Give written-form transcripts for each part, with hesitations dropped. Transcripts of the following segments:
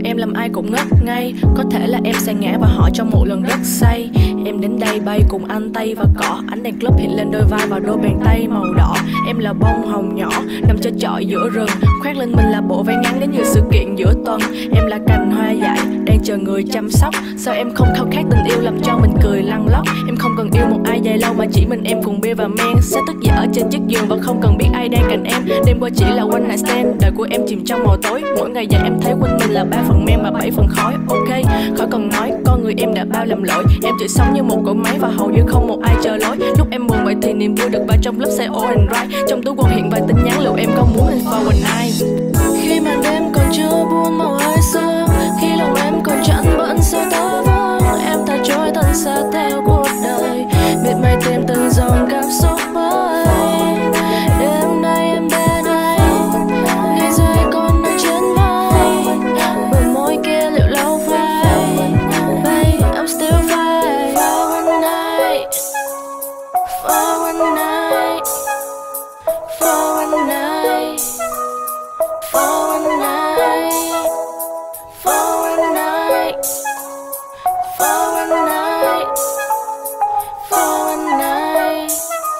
em làm ai cũng ngất ngay. Có thể là em sẽ ngã và hỏi trong một lần rất say. Em đến đây bay cùng anh tay và cỏ. Ánh đèn club hiện lên đôi vai và đôi bàn tay màu đỏ. Em là bông hồng nhỏ nằm chơi chọi giữa rừng, khoác lên mình là bộ váy ngắn đến nhiều sự kiện giữa tuần. Em là cành hoa dại đang chờ người chăm sóc. Sao em không khao khát tình yêu làm cho mình cười lăn lóc. Em không cần yêu một ai dài lâu mà chỉ mình em cùng bia và men. Sẽ thức dậy ở trên chiếc giường và không cần biết ai đang cạnh em. Đêm qua chỉ là one night stand, đời của em chìm trong màu tối. Mỗi ngày dậy em thấy quanh mình là 3 phần men và 7 phần khói. Ok, khỏi cần nói, con người em đã bao lầm lỗi. Em chỉ sống như một cỗ máy và hầu như không một ai chờ lối. Lúc em buồn vậy thì niềm vui được bao trong lớp xe all and right. Trong túi quần hiện vài tin nhắn liệu em có muốn in for one night. Khi màn đêm còn chưa buông màu hơi sương, khi lòng em còn chẳng bận sao tơ vương, em thà trôi thân xa theo cuộc đời, biết mây tìm từng dòng cảm xúc mới. Đêm nay em bên anh, ngày rơi còn nằm trên vai, bờ môi kia liệu lâu phai. Babe, I'm still fine for one night, for one night, for one night, for one night, for one night, for one night, for one night,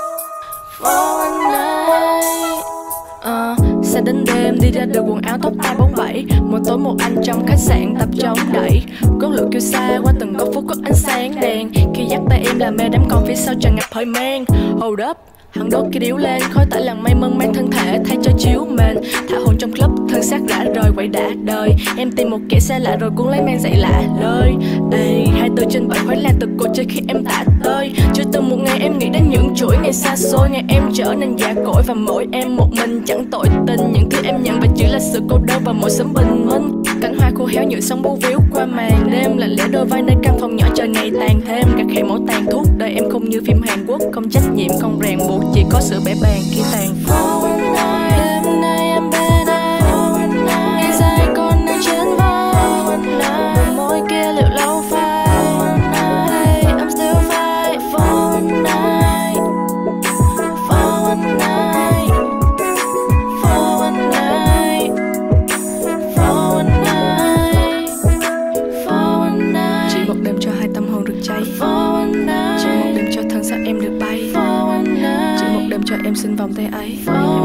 for one night. Sẽ đến đêm đi ra đường quần áo tóc tai bóng bẩy. Một tối một anh trong khách sạn tập chống đẩy. Cốt lửa kêu xa qua từng góc phố có ánh sáng đèn. Khi dắt tay em là mê đám con phía sau tràn ngập hơi men. Hold up, hắn đốt cái điếu lên, khói tỏa làng mây mơn man thân thể thay cho chiếu mền. Thả hồn trong club, thân xác rã rời quậy đã đời. Em tìm một kẻ xa lạ rồi cuốn lấy men dậy lạ lời. Ê, 24/7 khói lan từ cổ chơi khi em tạ tơi. Chưa từng một ngày em nghĩ đến những chuỗi ngày xa xôi. Ngày em trở nên già cỗi và mỗi em một mình chẳng tội tình. Những thứ em nhận về chỉ là sự cô đơn và mỗi sớm bình minh. Cánh hoa khô héo như sóng bấu víu qua màn đêm. Lạnh lẽo đôi vai nơi căn phòng nhỏ chờ ngày tàn thêm. Các khẽ máu tàn thuốc đời em không như phim Hàn Quốc. Không trách nhiệm, không ràng buộc, chỉ có sự bẽ bàng khi tàn. For one night, đêm nay em bên anh. For one night, ngày dài còn nằm trên vai. For one night, bờ môi kia liệu lâu phai. For one night, hey, I'm still fine. For one night, for one night, for one night, for one night, for one night. Chỉ một đêm cho hai tâm hồn rực cháy. For one night, chỉ một đêm cho thân xác em được bay. For one night, chỉ một đêm cho em xin vòng tay ấy.